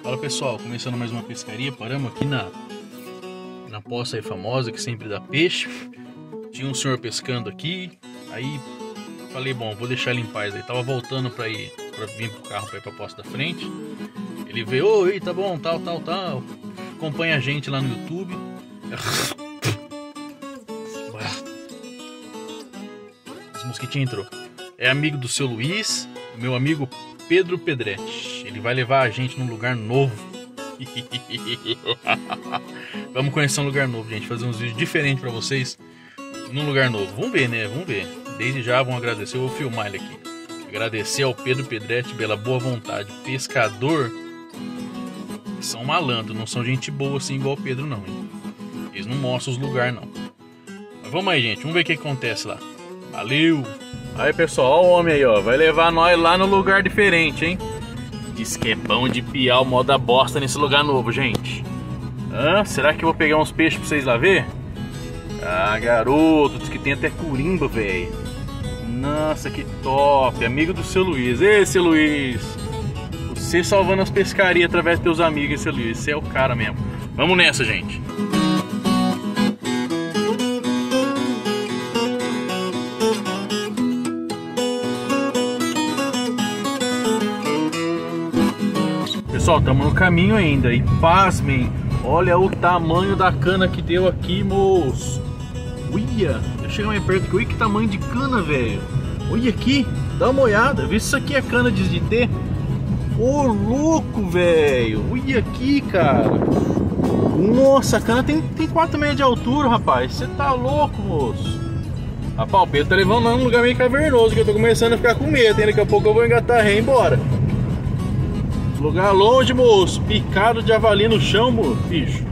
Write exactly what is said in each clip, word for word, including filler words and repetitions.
Fala pessoal, começando mais uma pescaria. Paramos aqui na, na poça aí famosa que sempre dá peixe. Tinha um senhor pescando aqui. Aí falei, bom, vou deixar ele em paz. Aí tava voltando pra ir pra vir pro carro pra ir pra poça da frente. Ele veio, oi, tá bom, tal, tal, tal. Acompanha a gente lá no YouTube. Os mosquitinhos entrou. É amigo do seu Luiz, meu amigo Pedro Pedretti. Ele vai levar a gente num lugar novo. Vamos conhecer um lugar novo, gente. Fazer uns vídeos diferentes pra vocês num lugar novo. Vamos ver, né? Vamos ver. Desde já, vamos agradecer. Eu vou filmar ele aqui. Agradecer ao Pedro Pedretti pela boa vontade. Pescador são malandros, não são gente boa assim igual o Pedro, não, hein? Eles não mostram os lugares, não. Mas vamos aí, gente. Vamos ver o que acontece lá. Valeu! Aí, pessoal, olha o homem aí, ó. Vai levar nós lá no lugar diferente, hein? Diz que é bom de piar o moda bosta nesse lugar novo, gente. Hã? Será que eu vou pegar uns peixes pra vocês lá ver? Ah, garoto, diz que tem até curimba, velho. Nossa, que top. Amigo do seu Luiz. Ei, seu Luiz. Você salvando as pescarias através dos teus amigos, seu Luiz. Você é o cara mesmo. Vamos nessa, gente. Pessoal, estamos no caminho ainda. E pasmem, olha o tamanho da cana que deu aqui, moço. Uia, deixa eu chegar mais perto aqui. Olha que tamanho de cana, velho. Olha aqui, dá uma olhada. Vê se isso aqui é cana de ter. Ô, louco, velho. Olha aqui, cara. Nossa, a cana tem, tem quatro metros de altura, rapaz. Você tá louco, moço. Rapaz, o Pedro tá levando lá num lugar meio cavernoso, que eu tô começando a ficar com medo, hein? Daqui a pouco eu vou engatar ré e ir embora. Lugar longe, moço. Picado de javali no chão, moço. Bicho.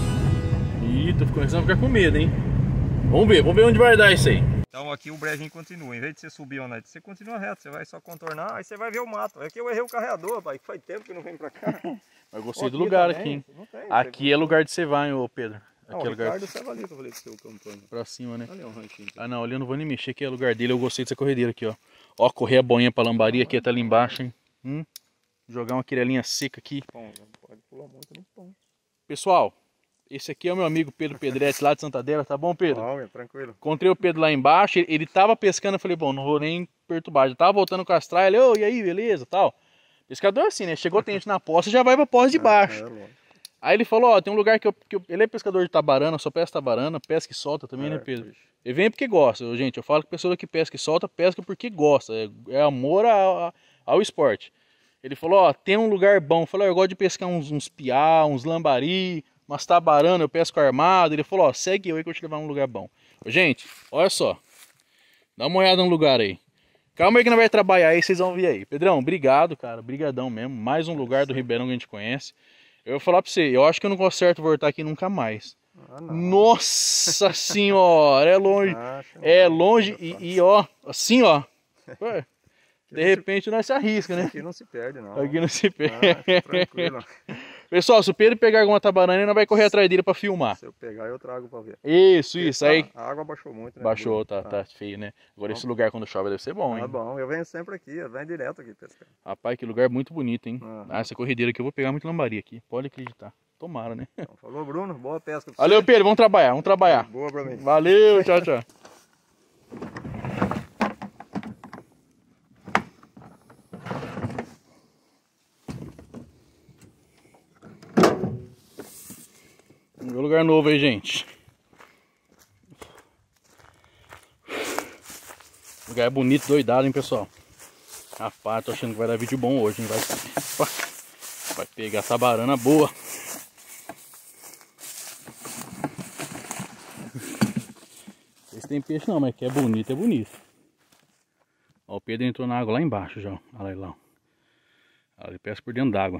Ih, tô começando a ficar com medo, hein? Vamos ver, vamos ver onde vai dar isso aí. Então aqui o brejinho continua. Em vez de você subir ou não, você continua reto. Você vai só contornar, aí você vai ver o mato. Aqui eu errei o carreador, pai, que faz tempo que não vem pra cá. Mas gostei do lugar aqui, hein? Aqui é lugar de você vai, ô Pedro. Não, aqui é lugar do Cevali que eu falei pro seu campanha. Pra cima, né? Ali é um ranchinho. Ah não, ali eu não vou nem mexer, aqui é lugar dele. Eu gostei dessa corredeira aqui, ó. Ó, correr a boinha pra lambaria aqui até ali embaixo, hein? Hum? Jogar uma quirelinha seca aqui. Bom, pode pular muito, muito bom. Pessoal, esse aqui é o meu amigo Pedro Pedretti lá de Santa Adélia, tá bom, Pedro? Não, é tranquilo. Encontrei o Pedro lá embaixo, ele, ele tava pescando, eu falei, bom, não vou nem perturbar. Já tava voltando com as traias, ele, ô, e aí, beleza, tal. Pescador assim, né? Chegou, tem gente na poça, já vai pra poça de baixo. É, é, aí ele falou, ó, tem um lugar que eu, que eu... Ele é pescador de tabarana, só pesca tabarana, pesca e solta também, é, né, Pedro? Puxa. Ele vem porque gosta, gente, eu falo que a pessoa que pesca e solta, pesca porque gosta. É, é amor ao, ao esporte. Ele falou, ó, tem um lugar bom. Eu falei, ó, eu gosto de pescar uns, uns piá, uns lambari, umas tabarana, eu pesco armado. Ele falou, ó, segue eu aí que eu vou te levar num lugar bom. Gente, olha só. Dá uma olhada no lugar aí. Calma aí que não vai trabalhar aí, vocês vão ver aí. Pedrão, obrigado, cara. Brigadão mesmo. Mais um lugar do Ribeirão que a gente conhece. Eu vou falar pra você, eu acho que eu não conserto voltar aqui nunca mais. Ah, nossa senhora, é longe. Ah, é longe e, e ó, assim ó. Ué. De repente nós se arrisca, né? Aqui não se perde, não. Aqui não se perde. Ah, tranquilo. Pessoal, se o Pedro pegar alguma tabarana, ele não vai correr atrás dele pra filmar. Se eu pegar, eu trago pra ver. Isso, isso. Tá, aí. A água baixou muito, né? Baixou, tá, tá feio, né? Agora bom. Esse lugar quando chove deve ser bom, hein? Tá bom, eu venho sempre aqui, eu venho direto aqui pescar. Rapaz, que lugar muito bonito, hein? Uhum. Ah, essa corredeira aqui eu vou pegar muito lambari aqui. Pode acreditar. Tomara, né? Então, falou, Bruno. Boa pesca pra Valeu, você. Pedro. Vamos trabalhar, vamos trabalhar. Boa pra mim. Valeu, tchau, tchau. Meu lugar novo aí, gente. Lugar bonito, doidado, hein, pessoal. Rapaz, tô achando que vai dar vídeo bom hoje, hein? Vai, vai pegar essa barana boa. Não sei se tem peixe não, mas que é bonito, é bonito. Ó, o Pedro entrou na água lá embaixo já, olha lá, ó. Ele pesca por dentro d'água.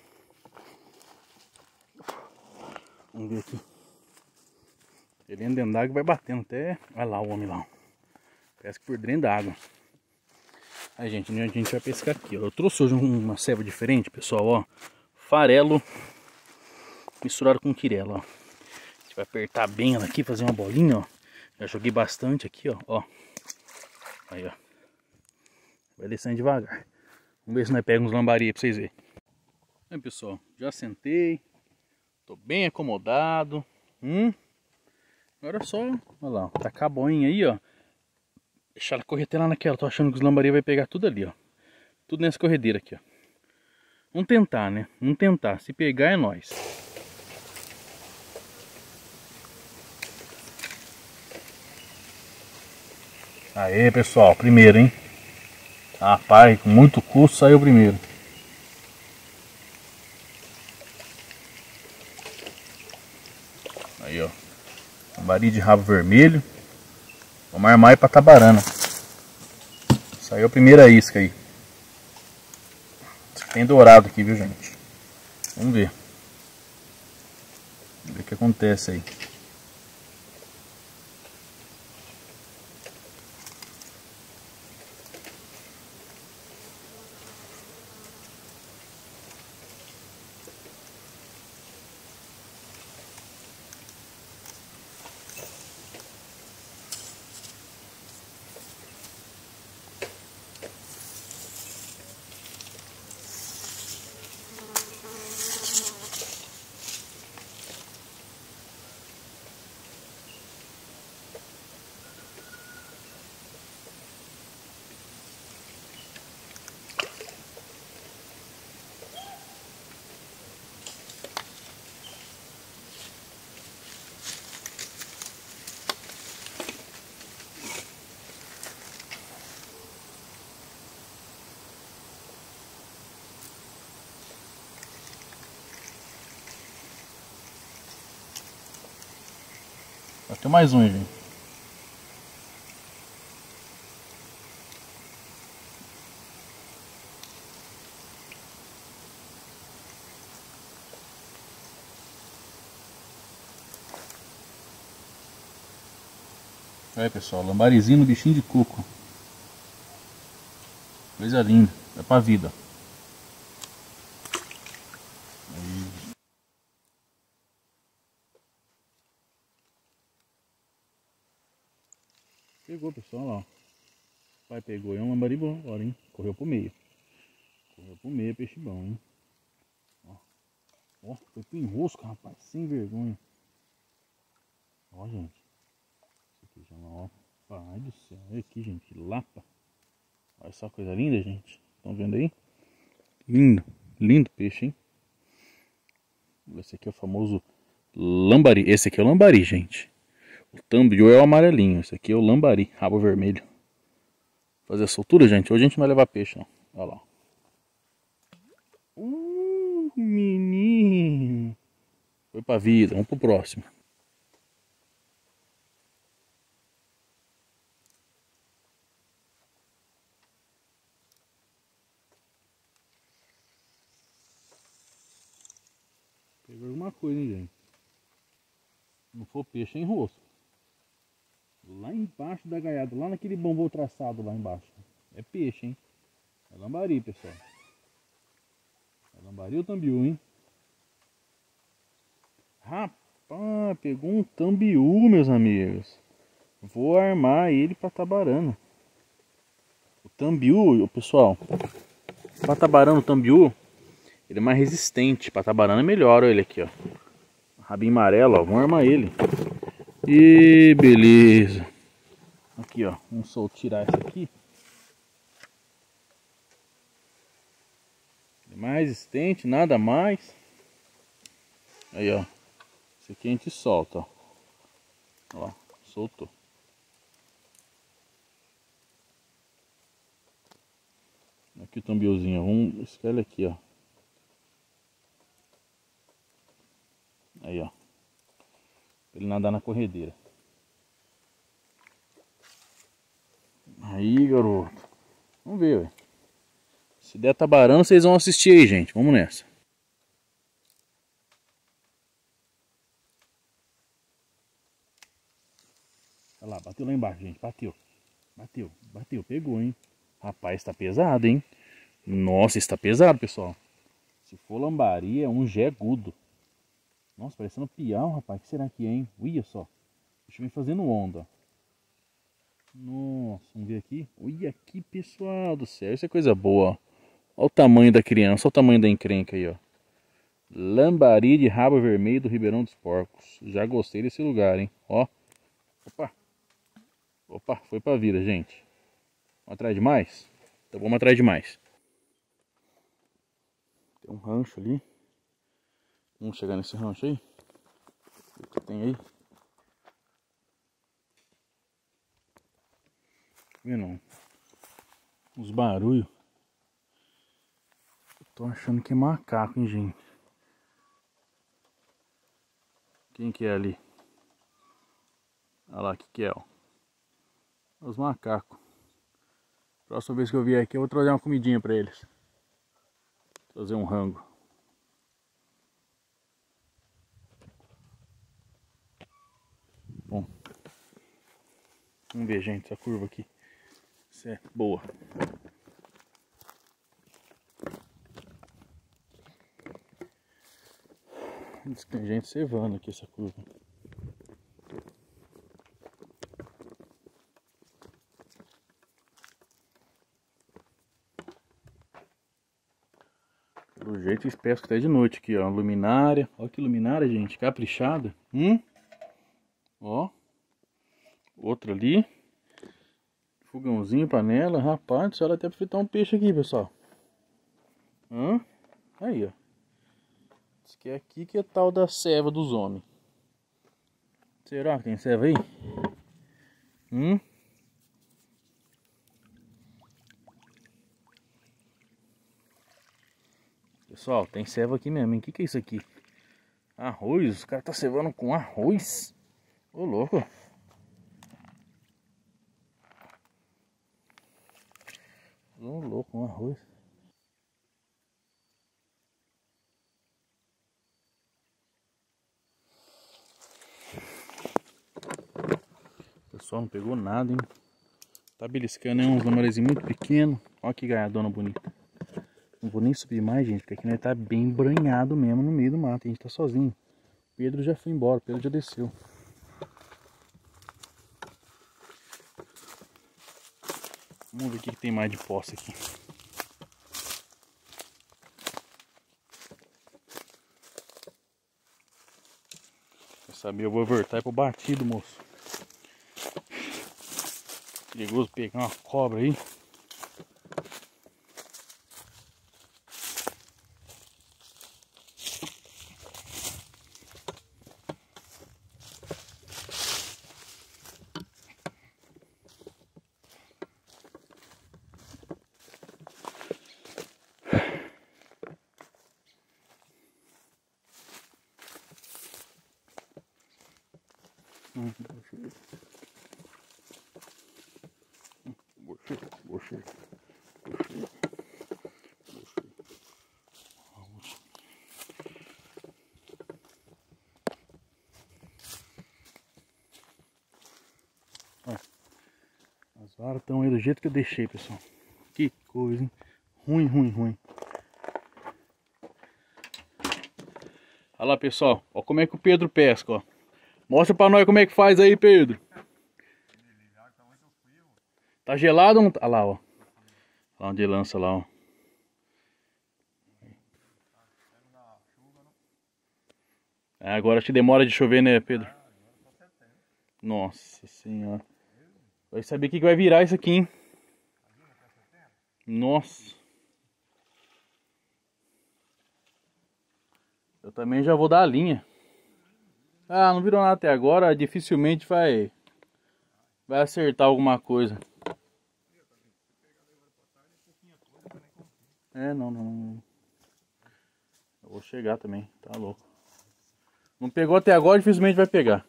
Vamos ver aqui. Ele entra dentro d'água e vai batendo até... Olha lá o homem lá. Pesca por dentro d'água. Aí, gente, a gente vai pescar aqui, ó. Eu trouxe hoje uma ceva diferente, pessoal, ó. Farelo misturado com quirela, ó. A gente vai apertar bem ela aqui, fazer uma bolinha, ó. Já joguei bastante aqui, ó. Ó. Aí, ó. Vai descendo devagar. Vamos ver se nós pegamos uns lambari pra vocês verem. Aí, pessoal, já sentei. Tô bem acomodado. Hum. Agora é só, olha lá, tacar a boinha aí, ó. Deixar ela correr até lá naquela. Tô achando que os lambari vai pegar tudo ali, ó. Tudo nessa corredeira aqui, ó. Vamos tentar, né? Vamos tentar. Se pegar é nóis. Aê, pessoal, primeiro, hein? Rapaz, com muito custo saiu o primeiro. Aí, ó. Lambari de rabo vermelho. Vamos armar aí pra Tabarana. Saiu a primeira isca aí. Tem dourado aqui, viu, gente? Vamos ver. Vamos ver o que acontece aí. Vai ter mais um, gente. Aí, pessoal, lambarizinho no bichinho de coco. Coisa linda, é pra vida. Aí. Pegou, pessoal, olha lá. Pai pegou, é um lambari bom agora, hein? Correu pro meio. Correu pro meio, peixe bom, hein? Ó, ó, foi pro enrosco, rapaz, sem vergonha. Ó, gente. Isso aqui já não, ó. Pai do céu, olha aqui, gente, lapa. Olha só que coisa linda, gente. Estão vendo aí? Lindo, lindo peixe, hein? Esse aqui é o famoso lambari. Esse aqui é o lambari, gente. O tambiú é o amarelinho. Esse aqui é o lambari, rabo vermelho. Fazer a soltura, gente. Hoje a gente não vai levar peixe, não. Olha lá. Uh, menino. Foi pra vida. Vamos pro próximo. Pegou alguma coisa, hein, gente? Não for peixe, é enrosco. Lá embaixo da gaiada, lá naquele bambu traçado lá embaixo. É peixe, hein? É lambari, pessoal. É lambari ou tambiú, hein? Rapaz, pegou um tambiú, meus amigos. Vou armar ele pra Tabarana. O tambiú, pessoal, pra Tabarana, o tambiú, ele é mais resistente. Pra Tabarana é melhor, olha ele aqui, ó. Rabinho amarelo, ó. Vamos armar ele. E beleza. Aqui, ó. Vamos só tirar essa aqui. É mais resistente, nada mais. Aí, ó. Esse aqui a gente solta, ó. Ó, soltou. Aqui o tambiúzinho, vamos escolher ele aqui, ó. Aí, ó. Pra ele nadar na corredeira. Aí, garoto. Vamos ver, ué. Se der Tabarana, vocês vão assistir aí, gente. Vamos nessa. Olha lá, bateu lá embaixo, gente. Bateu. Bateu, bateu, pegou, hein? Rapaz, tá pesado, hein? Nossa, está pesado, pessoal. Se for lambari, é um jegudo. Nossa, parecendo piau, rapaz. O que será que é, hein? Olha só. Deixa eu vir fazendo onda. Nossa, vamos ver aqui. Olha aqui, pessoal do céu. Isso é coisa boa, ó. Olha o tamanho da criança, olha o tamanho da encrenca aí, ó. Lambari de rabo vermelho do Ribeirão dos Porcos. Já gostei desse lugar, hein? Ó. Opa. Opa, foi pra vida, gente. Vamos atrás de mais? Então vamos atrás de mais. Tem um rancho ali. Vamos chegar nesse rancho aí. O que tem aí? Vendo? Uns barulhos. Tô achando que é macaco, hein, gente? Quem que é ali? Olha lá, o que que é, ó. Os macacos. Próxima vez que eu vier aqui eu vou trazer uma comidinha pra eles. Trazer um rango. Bom. Vamos ver, gente, essa curva aqui. Isso é boa. Diz que tem gente cevando aqui essa curva. Pelo jeito espécie até de noite aqui, ó. Luminária. Olha que luminária, gente. Caprichada. Hum. Ó. Outra ali. Fogãozinho, panela. Rapaz, olha até pra fritar um peixe aqui, pessoal. Hã? Aí, ó. Diz que é aqui que é tal da ceva dos homens. Será que tem ceva aí? Hum? Pessoal, tem ceva aqui mesmo, hein? O que que é isso aqui? Arroz? Os caras tá cevando com arroz? Ô, louco! Ô, louco, um arroz. O pessoal não pegou nada, hein? Tá beliscando aí uns lamarezinhos muito pequenos. Olha que gaiadona bonita. Não vou nem subir mais, gente, porque aqui nós tá bem embranhado mesmo no meio do mato. A gente tá sozinho. O Pedro já foi embora, o Pedro já desceu. Vamos ver o que, que tem mais de poça aqui. Quer saber, eu vou voltar pro batido, moço. Perigoso pegar uma cobra aí. Hum, Gostei, gostei, gostei, gostei. As varas estão aí do jeito que eu deixei, pessoal. Que coisa, hein? Ruim, ruim, ruim. Olha lá, pessoal. Olha como é que o Pedro pesca, ó. Mostra pra nós como é que faz aí, Pedro. Tá gelado ou não tá? Olha lá, ó. Olha lá onde ele lança lá, ó. É, agora acho que demora de chover, né, Pedro? Nossa senhora. Vai saber o que vai virar isso aqui, hein? Nossa. Eu também já vou dar a linha. Ah, não virou nada até agora. Dificilmente vai Vai acertar alguma coisa. É, não, não. Eu vou chegar também, tá louco. Não pegou até agora, dificilmente vai pegar.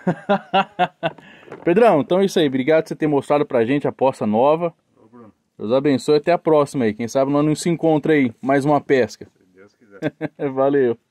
Pedrão, então é isso aí. Obrigado por você ter mostrado pra gente a poça nova. Deus abençoe, até a próxima aí. Quem sabe nós não se encontra aí mais uma pesca. Se Deus quiser. Valeu.